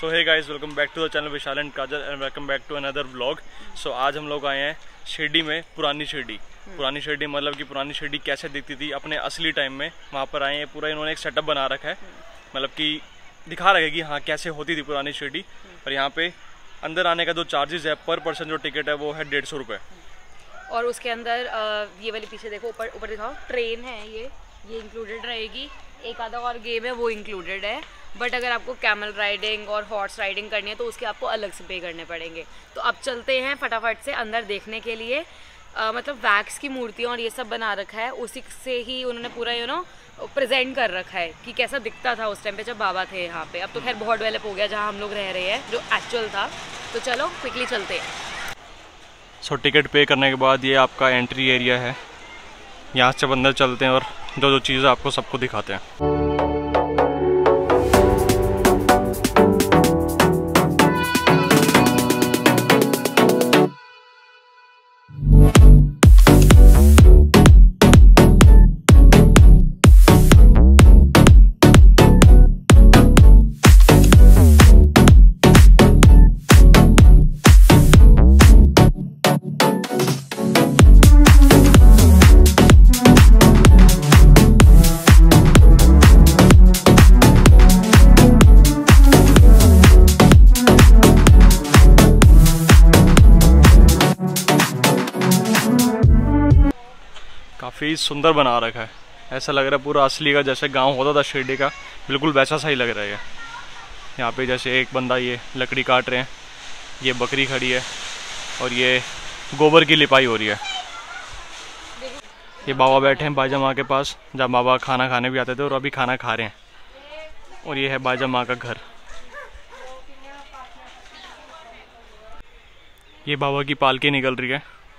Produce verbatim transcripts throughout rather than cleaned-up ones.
So hey guys, welcome back to the channel Vishal and Kajal and welcome back to another vlog. So आज हम लोग आए हैं शिरडी में, पुरानी शिरडी। पुरानी शिरडी मतलब कि पुरानी शिरडी कैसे दिखती थी अपने असली टाइम में, वहाँ पर आए हैं। पूरा इन्होंने एक सेटअप बना रखा है, मतलब कि दिखा रखा है कि हाँ कैसे होती थी पुरानी शिरडी। और यहाँ पे अंदर आने का जो चार्जेस है पर पर्सन जो टिकट है वो है डेढ़ सौ रुपये। और उसके अंदर ये वाली पीछे देखो, ऊपर ऊपर दिखाओ, ट्रेन है, ये ये इंक्लूडेड रहेगी। एक आधा और गेम है वो इंक्लूडेड है, बट अगर आपको कैमल राइडिंग और हॉर्स राइडिंग करनी है तो उसके आपको अलग से पे करने पड़ेंगे। तो अब चलते हैं फटाफट से अंदर देखने के लिए। आ, मतलब वैक्स की मूर्तियाँ और ये सब बना रखा है, उसी से ही उन्होंने पूरा यू नो प्रेजेंट कर रखा है कि कैसा दिखता था उस टाइम पे जब बाबा थे यहाँ पे। अब तो खैर बहुत डेवलप हो गया जहाँ हम लोग रह रहे हैं, जो एक्चुअल था। तो चलो क्विकली चलते हैं। सो टिकट पे करने के बाद ये आपका एंट्री एरिया है, यहाँ से अंदर चलते हैं और जो जो चीज़ें आपको सबको दिखाते हैं। काफ़ी सुंदर बना रखा है, ऐसा लग रहा है पूरा असली का, जैसे गांव होता था शिरडी का, बिल्कुल वैसा सा ही लग रहा है। यहाँ पे जैसे एक बंदा ये लकड़ी काट रहे हैं, ये बकरी खड़ी है और ये गोबर की लिपाई हो रही है। ये बाबा बैठे हैं बाजा माँ के पास, जहाँ बाबा खाना खाने भी आते थे और अभी खाना खा रहे हैं। और ये है बाजा माँ का घर। ये बाबा की पालकी निकल रही है।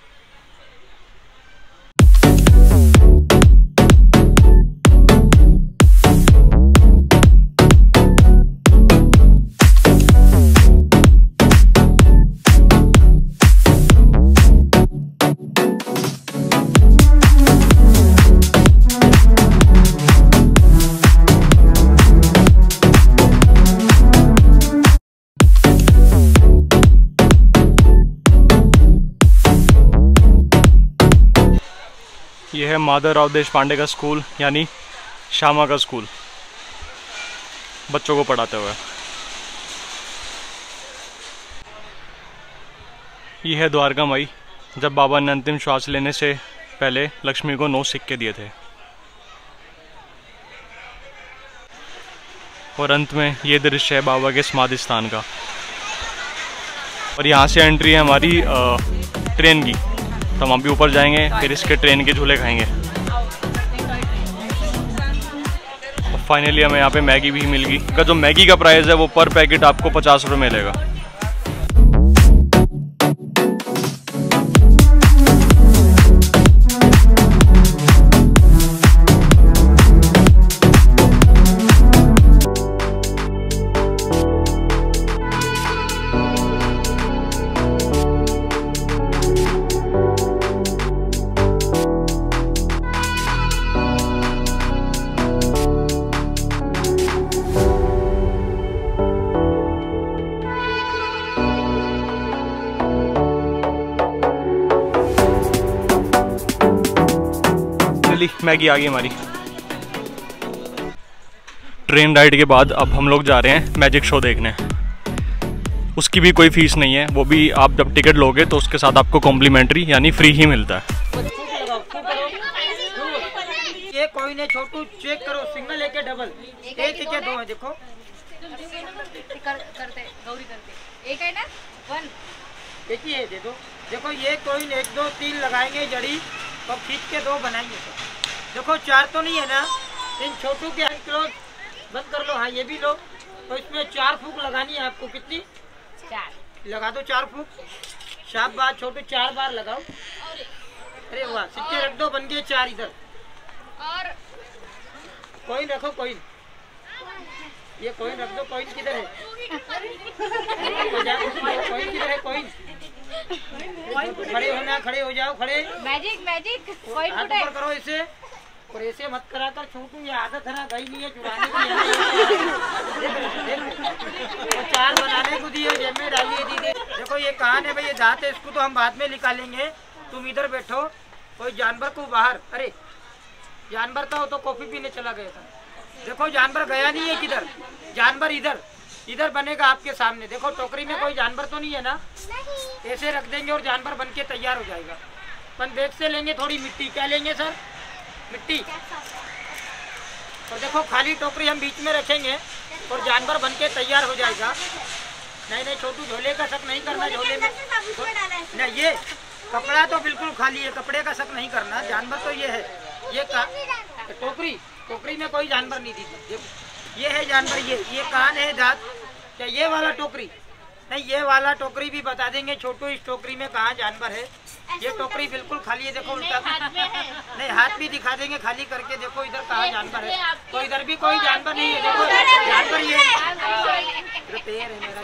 ये है माधवराव देशपांडे का स्कूल, यानी श्यामा का स्कूल, बच्चों को पढ़ाते हुए। ये है द्वारका माई, जब बाबा ने अंतिम श्वास लेने से पहले लक्ष्मी को नौ सिक्के दिए थे। और अंत में ये दृश्य है बाबा के समाधि स्थान का। और यहाँ से एंट्री है हमारी आ, ट्रेन की, तो हम अभी ऊपर जाएंगे, फिर इसके ट्रेन के झूले खाएंगे। और फाइनली हमें यहाँ पे मैगी भी मिल गई। का जो मैगी का प्राइस है वो पर पैकेट आपको पचास रुपये मिलेगा। मैगी आ गई हमारी। ट्रेन राइड के बाद अब हम लोग जा रहे हैं मैजिक शो देखने। उसकी भी कोई फीस नहीं है, वो भी आप जब टिकट लोगे तो उसके साथ आपको कॉम्प्लीमेंट्री यानी फ्री ही मिलता है। ये कोई ने छोटू चेक करो, सिंगल एक डबल, एक एक दो है, देखो कर, करते गौरी करते एक है ना, वन एक ही है, दे दो। देखो ये कोई एक दो तीन लगाएंगे जड़ी और खींच के दो बनाएंगे। देखो चार तो नहीं है ना, इन छोटू के हाथ लो, बंद कर लो। हाँ ये भी लो, तो इसमें चार फूक लगानी है आपको। कितनी? चार लगा दो, चार फूक। शाबाश छोटू, चार बार लगाओ। अरे वाह, सिक्के रख दो, बन गए चार इधर। और कोइन रखो, कोइन, ये कोइन रख दो। कोइन किधर है? कोइन किधर है? कोइन खड़े होना, खड़े हो जाओ, खड़े। मैजिक मैजिक हाथ ऊपर करो इसे, और ऐसे मत करा कर छोटू, ये आदत है ना गई नहीं है चुराने की है। तो चार बनाने को दिए, जेब में डालिए दीदी। देखो ये कान है भाई, ये दांत है, इसको तो हम बाद में निकालेंगे। तुम इधर बैठो। कोई जानवर को बाहर, अरे जानवर था वो तो कॉफी पीने चला गया था। देखो जानवर गया नहीं है किधर, जानवर इधर इधर बनेगा आपके सामने। देखो टोकरी में कोई जानवर तो नहीं है ना, ऐसे रख देंगे और जानवर बन के तैयार हो जाएगा। अपन बैग से लेंगे थोड़ी मिट्टी, क्या लेंगे सर? मिट्टी। और देखो खाली टोकरी हम बीच में रखेंगे और जानवर बन के तैयार हो जाएगा। नहीं नहीं छोटू, झोले का शक नहीं करना। झोले में नहीं, ये कपड़ा तो बिल्कुल खाली है, कपड़े का शक नहीं करना। जानवर तो ये है, ये का टोकरी, टोकरी में कोई जानवर नहीं दी। ये है जानवर, ये ये कान है, दांत। क्या ये वाला टोकरी? नहीं, ये वाला टोकरी भी बता देंगे छोटू, इस टोकरी में कहाँ जानवर है। ये टोकरी बिल्कुल खाली है, देखो उल्टा। नहीं, हाथ भी दिखा देंगे खाली करके। देखो इधर कहाँ जानवर है, तो इधर भी कोई जानवर नहीं है। देखो जानवर ये इधर पैर है मेरा,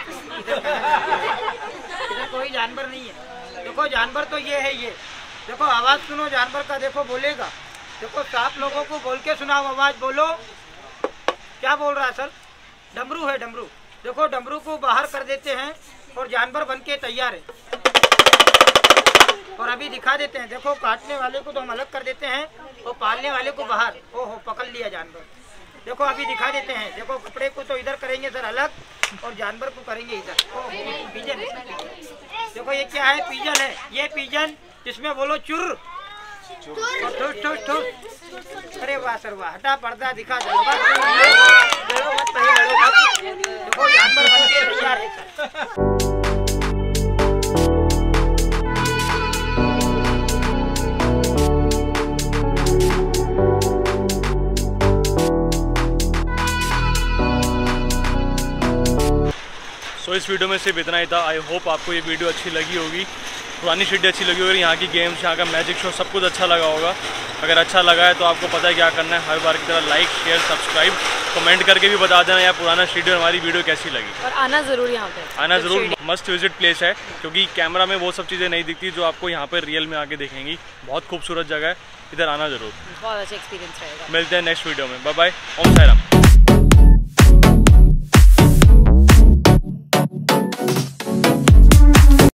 इधर कोई जानवर नहीं है। देखो जानवर तो ये है। ये देखो आवाज सुनो जानवर का, देखो बोलेगा। देखो साफ लोगों को बोल के सुनाओ, आवाज बोलो। क्या बोल रहा है सर? डमरू है, डमरू। देखो डमरू को बाहर कर देते हैं और जानवर बन के तैयार है। और अभी दिखा देते हैं। देखो काटने वाले को तो हम अलग कर देते हैं और पालने वाले को बाहर। ओहो, पकड़ लिया जानवर। देखो अभी दिखा देते हैं। देखो कपड़े को तो इधर करेंगे सर अलग और जानवर को करेंगे इधर। ओहो, पीजन है। देखो ये क्या है? पीजन है। ये पीजन, इसमें बोलो चुर। ठुस ठुस ठुस। अरे वाह सर वाह, हटा पर्दा दिखा दो। देखो जानवर बन के तैयार है सर। तो इस वीडियो में सिर्फ इतना ही था। आई होप आपको ये वीडियो अच्छी लगी होगी, पुरानी सिटी अच्छी लगी होगी, यहाँ की गेम्स, यहाँ का मैजिक शो सब कुछ अच्छा लगा होगा। अगर अच्छा लगा है तो आपको पता है क्या करना है। हर बार की तरह लाइक, शेयर, सब्सक्राइब, कमेंट करके भी बता देना यार पुराना सिटी हमारी वीडियो कैसी लगी। और आना ज़रूर यहाँ पे, आना ज़रूर। मस्ट विजिट प्लेस है, क्योंकि कैमरा में वो सब चीज़ें नहीं दिखती जो आपको यहाँ पर रियल में आके देखेंगी। बहुत खूबसूरत जगह है, इधर आना ज़रूर। बहुत अच्छा एक्सपीरियंस रहेगा। मिलते हैं नेक्स्ट वीडियो में। Bye bye. ओम साई राम।